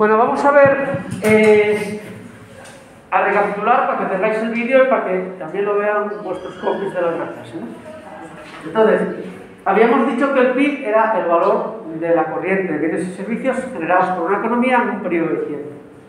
Bueno, vamos a ver, a recapitular para que tengáis el vídeo y para que también lo vean vuestros compis de la otra clase, ¿no? Entonces, habíamos dicho que el PIB era el valor de la corriente de bienes y servicios generados por una economía en un periodo de tiempo.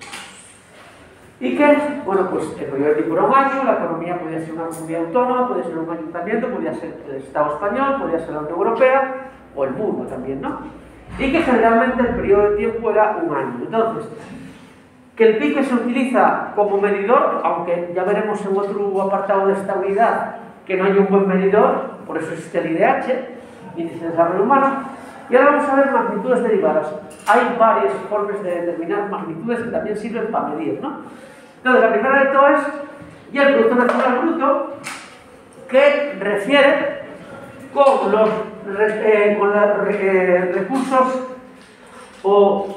Y que, bueno, pues el periodo de tiempo era un año, la economía podía ser una comunidad autónoma, podía ser un ayuntamiento, podía ser el Estado español, podía ser la Unión Europea o el mundo también, ¿no? Y que generalmente el periodo de tiempo era un año. Entonces, que el PIB se utiliza como medidor, aunque ya veremos en otro apartado de estabilidad que no hay un buen medidor, por eso existe el IDH, Índice de Desarrollo Humano. Y ahora vamos a ver magnitudes derivadas. Hay varias formas de determinar magnitudes que también sirven para medir, ¿no? Entonces, la primera de todo es y el Producto Nacional Bruto, que refiere con los recursos o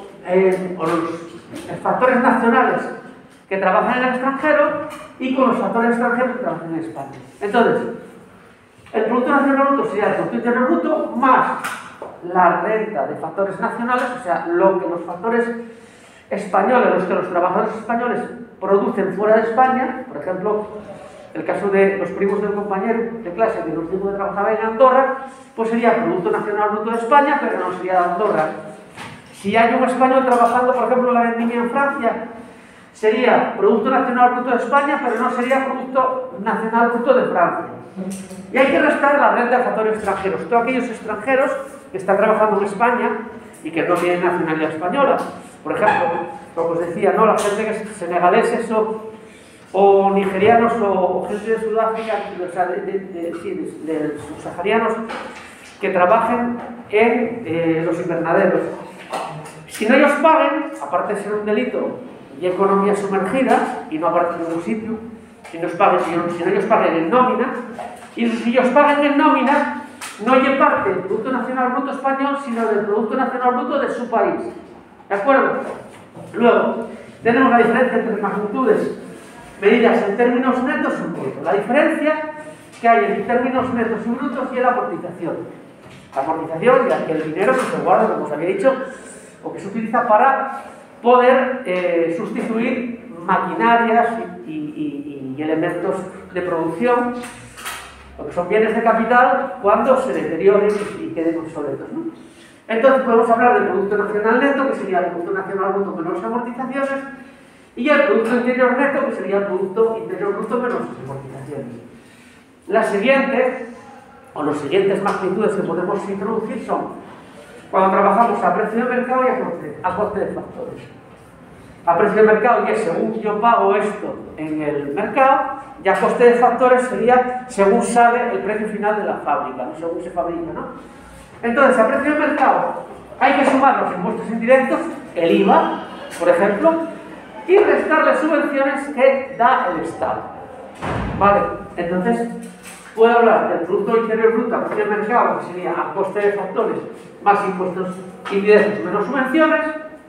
los factores nacionales que trabajan en el extranjero y con los factores extranjeros que trabajan en España. Entonces, el Producto Nacional Bruto sería el Producto Interior Bruto más la renta de factores nacionales, o sea, lo que los factores españoles, los que los trabajadores españoles producen fuera de España. Por ejemplo, el caso de los primos del compañero de clase que nos dijo que trabajaba en Andorra, pues sería Producto Nacional Bruto de España, pero no sería de Andorra. Si hay un español trabajando, por ejemplo, en la vendimia en Francia, sería Producto Nacional Bruto de España, pero no sería Producto Nacional Bruto de Francia. Y hay que restar la renta de factores extranjeros. Todos aquellos extranjeros que están trabajando en España y que no tienen nacionalidad española. Por ejemplo, como os decía, ¿no? La gente que es senegaleses o nigerianos o gente de Sudáfrica, o sea, de subsaharianos que trabajen en los invernaderos. Si no ellos paguen, aparte de ser un delito y economía sumergida, y no aparece en ningún sitio, si no ellos paguen en nómina, y si ellos paguen en nómina, no hay parte del Producto Nacional Bruto español, sino del Producto Nacional Bruto de su país. ¿De acuerdo? Luego, tenemos la diferencia entre magnitudes medidas en términos netos y brutos. La diferencia que hay en términos netos y brutos y la amortización. La amortización y el dinero que se guarda, como os había dicho, o que se utiliza para poder sustituir maquinarias y elementos de producción, lo que son bienes de capital, cuando se deterioren y queden obsoletos, ¿no? Entonces podemos hablar del Producto Nacional Neto, que sería el Producto Nacional Bruto menos amortizaciones, y el Producto Interior Neto, que sería el Producto Interior Bruto menos amortizaciones. La siguiente, o las siguientes magnitudes que podemos introducir son cuando trabajamos a precio de mercado y a coste de factores. A precio de mercado, y es según yo pago esto en el mercado, y a coste de factores sería según sale el precio final de la fábrica, no según se fabrica, ¿no? Entonces, a precio de mercado hay que sumar los impuestos indirectos, el IVA, por ejemplo, y restar las subvenciones que da el Estado. ¿Vale? Entonces, puedo hablar del Producto Interior Bruto a precio de mercado, que sería a coste de factores más impuestos indirectos menos subvenciones.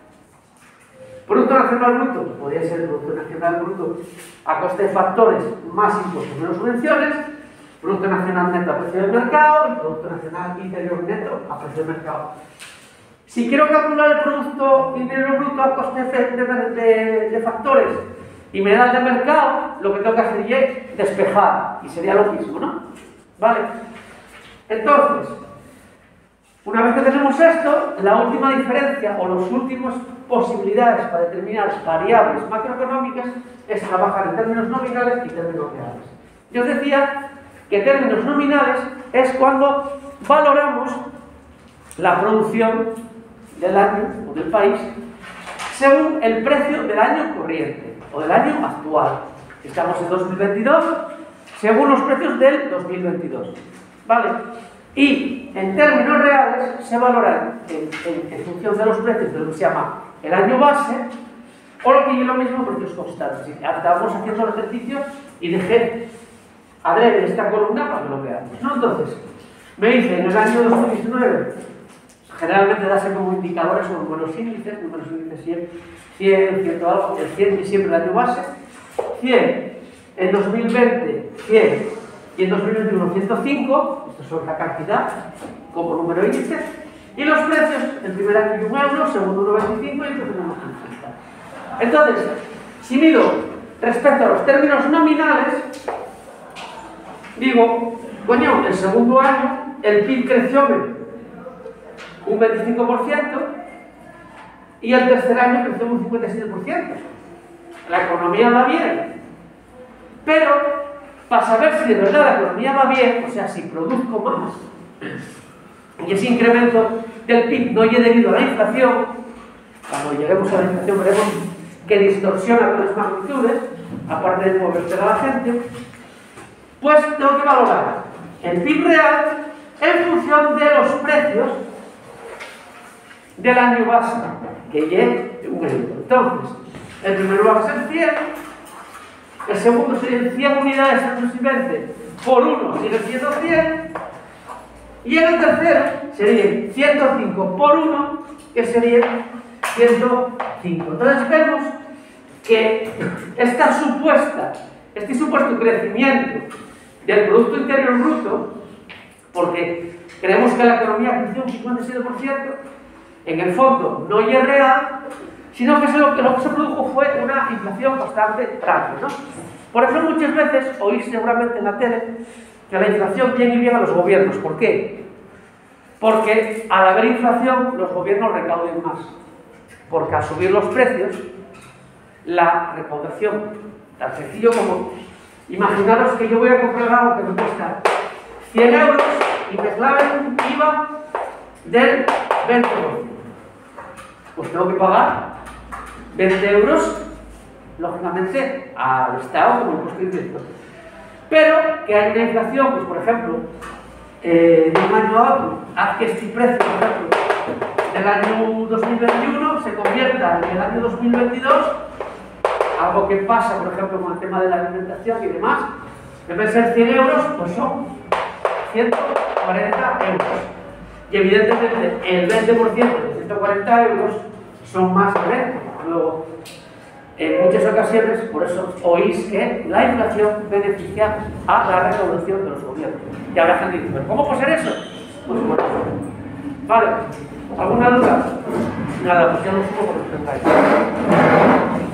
Producto Nacional Bruto, podría ser el Producto Nacional Bruto a coste de factores más impuestos menos subvenciones. Producto Nacional Neto a precio de mercado y Producto Nacional Interior Neto a precio de mercado. Si quiero calcular el Producto Interior Bruto a coste de factores y me da el de mercado, lo que tengo que hacer es despejar, y sería lo mismo, ¿no? ¿Vale? Entonces, una vez que tenemos esto, la última diferencia o las últimas posibilidades para determinar variables macroeconómicas es trabajar en términos nominales y términos reales. Yo os decía que términos nominales es cuando valoramos la producción del año o del país según el precio del año corriente o del año actual. Estamos en 2022 según los precios del 2022. ¿Vale? Y en términos reales se valoran en función de los precios de lo que se llama el año base o lo que es lo mismo precios constantes. Estamos haciendo el ejercicio y dejé adrede esta columna para que lo veamos, ¿no? Entonces, me dice en el año 2019, generalmente dase como indicadores o números índices 100, 100 algo, el 100 y siempre el año base, 100, en 2020 100 y en 2021 105, esto es la cantidad como número índice, Y los precios, el primer año 1 euro, segundo 1,25 y el tercero 1,50. Entonces, si mido respecto a los términos nominales, digo, coño, el segundo año el PIB creció un 25% y el tercer año creció un 57%. La economía va bien, pero para saber si de verdad la economía va bien, o sea, si produzco más y ese incremento del PIB no llegue debido a la inflación, cuando lleguemos a la inflación veremos que distorsiona con las magnitudes, aparte de moverse a la gente, pues tengo que valorar el PIB real en función de los precios del año base, que llegue un euro. Entonces, el primero va a ser 100, el segundo serían 100 unidades exclusivamente por 1, sigue siendo 100, y en el tercero serían 105 por 1, que serían 105. Entonces vemos que este supuesto crecimiento del Producto Interior Bruto, porque creemos que la economía creció un 57%, en el fondo no es real, sino que lo que se produjo fue una inflación bastante rápida, ¿no? Por eso muchas veces oís seguramente en la tele que la inflación viene y bien a los gobiernos. ¿Por qué? Porque al haber inflación los gobiernos recauden más. Porque al subir los precios, la recaudación, tan sencillo como imaginaros que yo voy a comprar algo que me cuesta 100 euros y me claven un IVA del 20%. Pues tengo que pagar 20 euros, lógicamente, al Estado como impuesto indirecto. Pero que hay una inflación, pues por ejemplo, de un año a otro, haz que este precio, por ejemplo, del año 2021 se convierta en el año 2022, algo que pasa, por ejemplo, con el tema de la alimentación y demás, en vez de ser 100 euros, pues son 140 euros. Y evidentemente el 20% de 140 euros son más que 20. Luego, en muchas ocasiones, por eso oís que la inflación beneficia a la recaudación de los gobiernos. Y habrá gente que dice, ¿pero cómo puede ser eso? Pues bueno, vale. ¿Alguna duda? Nada, pues ya lo supo por lo que tengáis.